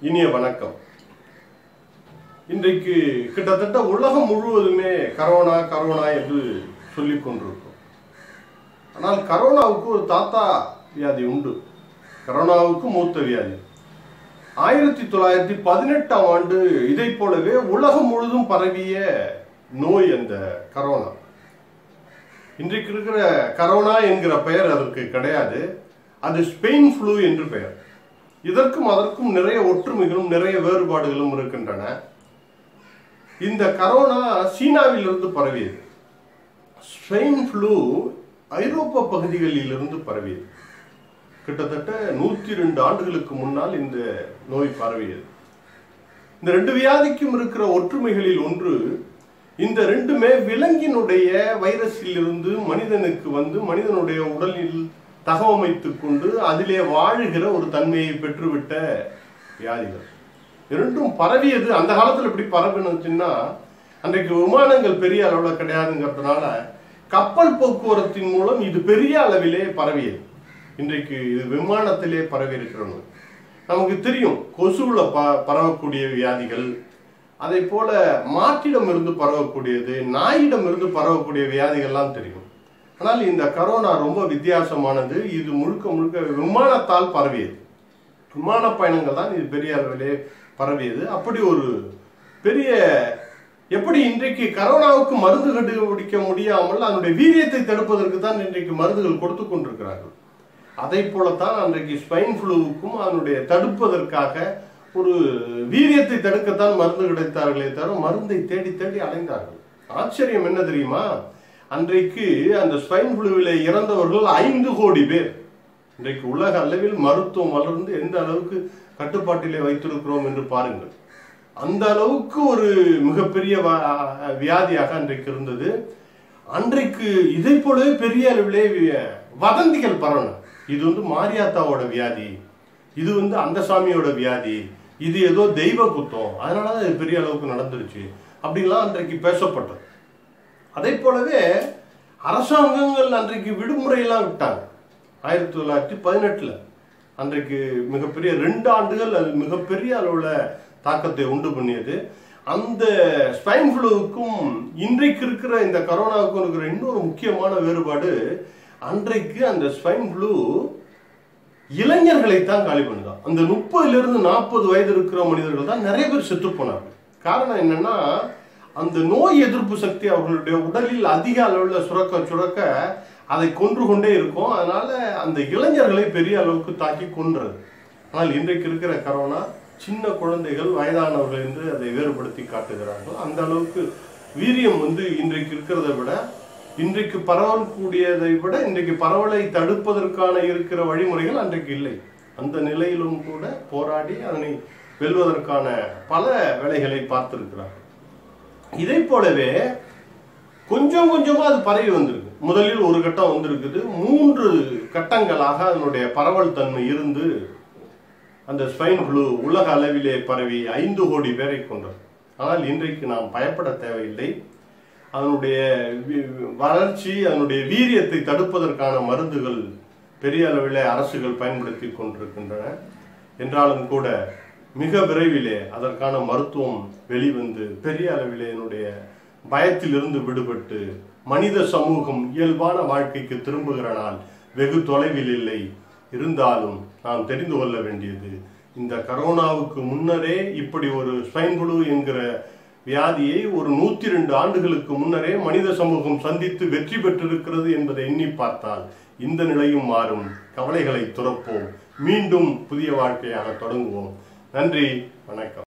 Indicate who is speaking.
Speaker 1: இனிய வணக்கம். இன்றைக்கு கிட்டத்தட்ட உலகம் முழுவதுமே கரோனா கரோனா என்று சொல்லிக் கொண்டிருக்கும். ஆனால் கரோனாவுக்கு ஒரு தாத்தா வியாதி உண்டு. கரோனாவுக்கு மூத்த வியாதி. 1918ஆம் ஆண்டு இதை போலவே உலகம் முழுதும் பரவிய நோய் அந்த கரோனா. இன்றைக்கு இருக்கிற கரோனா என்கிற பெயர் அதற்கு கிடையாது. அது ஸ்பெயின் ஃப்ளூ என்று பெயர். இதற்கும் அதற்கும் நிறைய ஒற்றுமைகளும் நிறைய வேறுபாடுகளும் இருக்கின்றன. இந்த கரோனா சீனாவிலிருந்து பரவியது. ஸ்பெயின் ஃப்ளூ ஐரோப்பா பகுதிகளில் இருந்து பரவியது. கிட்டத்தட்ட 102 ஆண்டுகளுக்கு முன்னால் இந்த நோய் பரவியது. இந்த ரெண்டு வியாதிக்கும் இருக்கிற ஒற்றுமைகளில் ஒன்று, இந்த ரெண்டுமே விலங்கினுடைய வைரஸில் இருந்து மனிதனுக்கு வந்து மனிதனுடைய உடலில் தகவமைத்துக் கொண்டு அதிலே வாழுகிற ஒரு தன்மையை பெற்றுவிட்ட வியாதிகள். இரண்டும் பரவியது. அந்த காலத்தில் எப்படி பரவினுச்சுன்னா, அன்றைக்கு விமானங்கள் பெரிய அளவில் கிடையாதுங்கிறதுனால கப்பல் போக்குவரத்தின் மூலம் இது பெரிய அளவிலே பரவியது. இன்றைக்கு இது விமானத்திலே பரவி இருக்கிறோம். நமக்கு தெரியும் கொசுவில் பரவக்கூடிய வியாதிகள், அதை போல மாட்டிடம் இருந்து பரவக்கூடியது, நாயிடம் இருந்து பரவக்கூடிய வியாதிகள்லாம் தெரியும். ஆனால் இந்த கரோனா ரொம்ப வித்தியாசமானது. இது முழுக்க முழுக்க விமானத்தால் பரவியது. விமான பயணங்கள் தான் இது பெரிய அளவிலே பரவியது. அப்படி ஒரு பெரிய, எப்படி இன்றைக்கு கரோனாவுக்கு மருந்து கண்டுபிடிக்க முடியாமல் அதனுடைய வீரியத்தை தடுப்பதற்கு தான் இன்றைக்கு மருந்துகள் கொடுத்து கொண்டிருக்கிறார்கள். அதை போலத்தான் அன்றைக்கு ஸ்பைன் ஃப்ளூவுக்கும் அதனுடைய தடுப்பதற்காக ஒரு வீரியத்தை தடுக்கத்தான் மருந்து கிடைத்தார்களே தவிர மருந்தை தேடி தேடி அலைந்தார்கள். ஆச்சரியம் என்ன தெரியுமா? அன்றைக்கு அந்த ஸ்பைன் ஃப்ளூவில் இறந்தவர்கள் 5 கோடி பேர். இன்றைக்கு உலக அளவில் மருத்துவம் வளர்ந்து எந்த அளவுக்கு கட்டுப்பாட்டிலே வைத்திருக்கிறோம் என்று பாருங்கள். அந்த அளவுக்கு ஒரு மிகப்பெரிய வியாதியாக அன்றைக்கு இருந்தது. அன்றைக்கு இதை போலவே பெரிய அளவிலே வதந்திகள் பரவன. இது வந்து மாரியாத்தாவோட வியாதி, இது வந்து அந்த சாமியோட வியாதி, இது ஏதோ தெய்வ குத்தம், அதனாலதான் இது பெரிய அளவுக்கு நடந்துருச்சு அப்படின்லாம் அன்றைக்கு பேசப்பட்டது. அதே போலவே அரசாங்கங்கள் அன்றைக்கு விடுமுறையெல்லாம் விட்டாங்க. 1918 அன்றைக்கு மிகப்பெரிய 2 ஆண்டுகள் அது மிகப்பெரிய அளவுல தாக்கத்தை உண்டு பண்ணியது. அந்த ஸ்பைன் ஃப்ளூவுக்கும் இன்றைக்கு இருக்கிற இந்த கரோனாவுக்கும் இருக்கிற இன்னொரு முக்கியமான வேறுபாடு, அன்றைக்கு அந்த ஸ்பைன் ஃப்ளூ இளைஞர்களைத்தான் காலி பண்ணுதான். அந்த 30லிருந்து 40 வயது இருக்கிற மனிதர்கள் தான் நிறைய பேர் செத்து போனார்கள். காரணம் என்னன்னா, அந்த நோய் எதிர்ப்பு சக்தி அவர்களுடைய உடலில் அதிக அளவில் சுரக்க அதை கொன்று கொண்டே இருக்கும். அதனால அந்த இளைஞர்களை பெரிய அளவுக்கு தாக்கி கொன்றது. ஆனால் இன்றைக்கு இருக்கிற கரோனா சின்ன குழந்தைகள், வயதானவர்கள் என்று அதை வேறுபடுத்தி காட்டுகிறார்கள். அந்த அளவுக்கு வீரியம் வந்து இன்றைக்கு இருக்கிறத விட, இன்றைக்கு பரவக்கூடியதை விட இன்றைக்கு பரவலை தடுப்பதற்கான இருக்கிற வழிமுறைகள் அன்றைக்கு இல்லை. அந்த நிலையிலும் கூட போராடி அதனை வெல்வதற்கான பல வேலைகளை பார்த்திருக்கிறார்கள். இதை போலவே கொஞ்சம் கொஞ்சமா அது பரவி வந்திருக்கு. முதலில் ஒரு கட்டம் வந்திருக்குது. 3 கட்டங்களாக அதனுடைய பரவல் தன்மை இருந்து அந்த ஸ்பைன் ஃப்ளூ உலக அளவிலே பரவி 5 கோடி பேரை கொண்டது. ஆனால் இன்றைக்கு நாம் பயப்பட தேவையில்லை. அதனுடைய வளர்ச்சி, அதனுடைய வீரியத்தை தடுப்பதற்கான மருந்துகள் பெரிய அளவிலே அரசுகள் பயன்படுத்தி கொண்டிருக்கின்றன. என்றாலும் கூட மிக விரைவிலே அதற்கான மருத்துவம் வெளிவந்து பெரிய அளவிலே என்னுடைய பயத்திலிருந்து விடுபட்டு மனித சமூகம் இயல்பான வாழ்க்கைக்கு திரும்புகிற நாள் வெகு தொலைவில் இல்லை. இருந்தாலும் நாம் தெரிந்து கொள்ள வேண்டியது, இந்த கரோனாவுக்கு முன்னரே இப்படி ஒரு ஸ்பைன் ஃப்ளூ என்கிற வியாதியை ஒரு 102 ஆண்டுகளுக்கு முன்னரே மனித சமூகம் சந்தித்து வெற்றி பெற்றிருக்கிறது என்பதை எண்ணி பார்த்தால் இந்த நிலையும் மாறும். கவலைகளை துறப்போம். மீண்டும் புதிய வாழ்க்கையாக தொடங்குவோம். நன்றி, வணக்கம்.